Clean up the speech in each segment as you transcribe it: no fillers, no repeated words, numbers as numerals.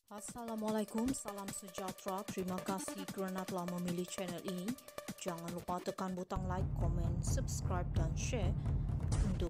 Assalamualaikum, salam sejahtera. Terima kasih kerana telah memilih channel ini. Jangan lupa tekan butang like, komen, subscribe dan share untuk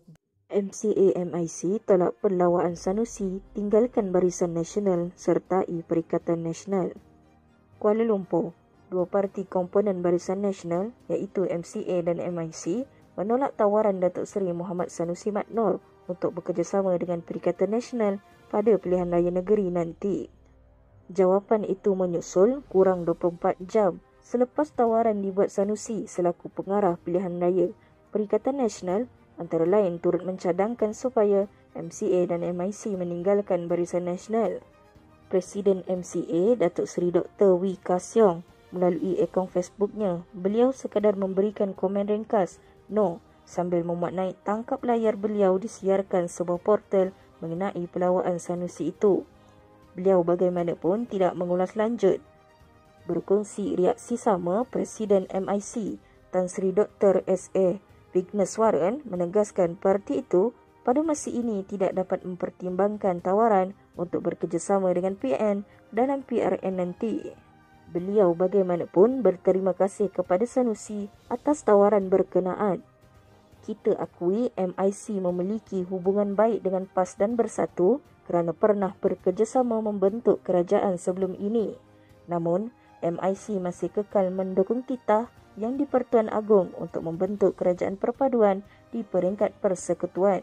MCA-MIC tolak perlawanan Sanusi tinggalkan Barisan Nasional sertai Perikatan Nasional. Kuala Lumpur, dua parti komponen Barisan Nasional iaitu MCA dan MIC menolak tawaran Datuk Seri Muhammad Sanusi Mat Noor untuk bekerjasama dengan Perikatan Nasional pada pilihan raya negeri nanti. Jawapan itu menyusul kurang 24 jam selepas tawaran dibuat Sanusi selaku pengarah pilihan raya Perikatan Nasional antara lain turut mencadangkan supaya MCA dan MIC meninggalkan Barisan Nasional. Presiden MCA, Datuk Seri Dr. Wee Ka Siong, melalui akaun Facebooknya, beliau sekadar memberikan komen ringkas "No" sambil memuat naik tangkap layar beliau disiarkan sebuah portal mengenai pelawaan Sanusi itu. Beliau bagaimanapun tidak mengulas lanjut. Berkongsi reaksi sama, Presiden MIC, Tan Sri Dr. S.A. Vigneswaran menegaskan parti itu pada masa ini tidak dapat mempertimbangkan tawaran untuk bekerjasama dengan PN dalam PRN nanti. Beliau bagaimanapun berterima kasih kepada Sanusi atas tawaran berkenaan. Kita akui MIC memiliki hubungan baik dengan PAS dan Bersatu kerana pernah bekerjasama membentuk kerajaan sebelum ini. Namun, MIC masih kekal mendukung titah yang di-Pertuan Agong untuk membentuk kerajaan perpaduan di peringkat persekutuan.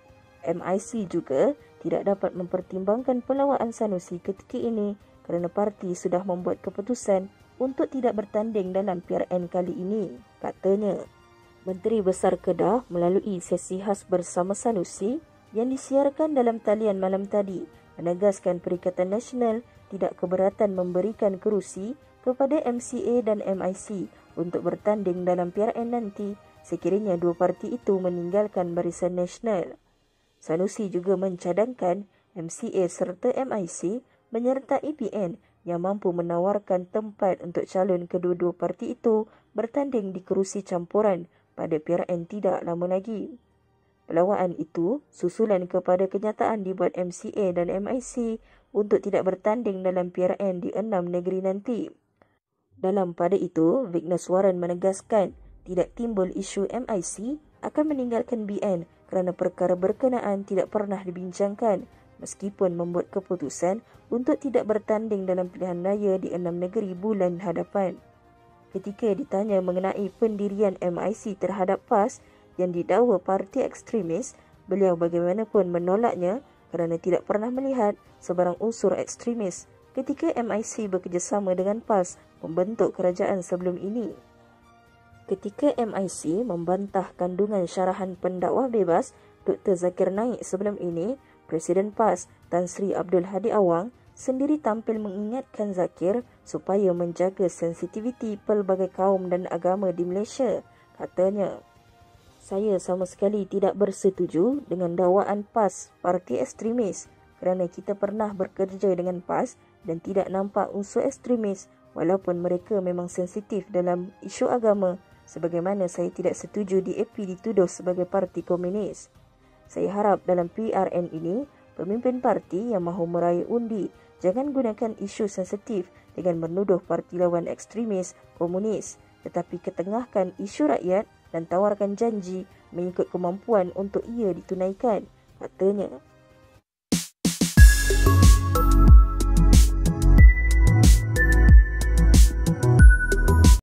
MIC juga tidak dapat mempertimbangkan pelawaan Sanusi ketika ini kerana parti sudah membuat keputusan untuk tidak bertanding dalam PRN kali ini, katanya. Menteri Besar Kedah melalui sesi khas bersama Sanusi yang disiarkan dalam talian malam tadi menegaskan Perikatan Nasional tidak keberatan memberikan kerusi kepada MCA dan MIC untuk bertanding dalam PRN nanti sekiranya dua parti itu meninggalkan Barisan Nasional. Sanusi juga mencadangkan MCA serta MIC menyertai PN yang mampu menawarkan tempat untuk calon kedua-dua parti itu bertanding di kerusi campuran pada PRN tidak lama lagi. Pelawaan itu susulan kepada kenyataan dibuat MCA dan MIC untuk tidak bertanding dalam PRN di 6 negeri nanti. Dalam pada itu, Vigneswaran menegaskan tidak timbul isu MIC akan meninggalkan BN kerana perkara berkenaan tidak pernah dibincangkan meskipun membuat keputusan untuk tidak bertanding dalam pilihan raya di 6 negeri bulan hadapan. Ketika ditanya mengenai pendirian MIC terhadap PAS yang didakwa parti ekstremis, beliau bagaimanapun menolaknya kerana tidak pernah melihat sebarang unsur ekstremis ketika MIC bekerjasama dengan PAS membentuk kerajaan sebelum ini. Ketika MIC membantah kandungan syarahan pendakwa bebas Dr. Zakir Naik sebelum ini, Presiden PAS Tan Sri Abdul Hadi Awang sendiri tampil mengingatkan Zakir supaya menjaga sensitiviti pelbagai kaum dan agama di Malaysia, katanya. Saya sama sekali tidak bersetuju dengan dakwaan PAS parti ekstremis kerana kita pernah bekerja dengan PAS dan tidak nampak unsur ekstremis walaupun mereka memang sensitif dalam isu agama sebagaimana saya tidak setuju DAP dituduh sebagai parti komunis. Saya harap dalam PRN ini pemimpin parti yang mahu meraih undi jangan gunakan isu sensitif dengan menuduh parti lawan ekstremis komunis tetapi ketengahkan isu rakyat dan tawarkan janji mengikut kemampuan untuk ia ditunaikan, katanya.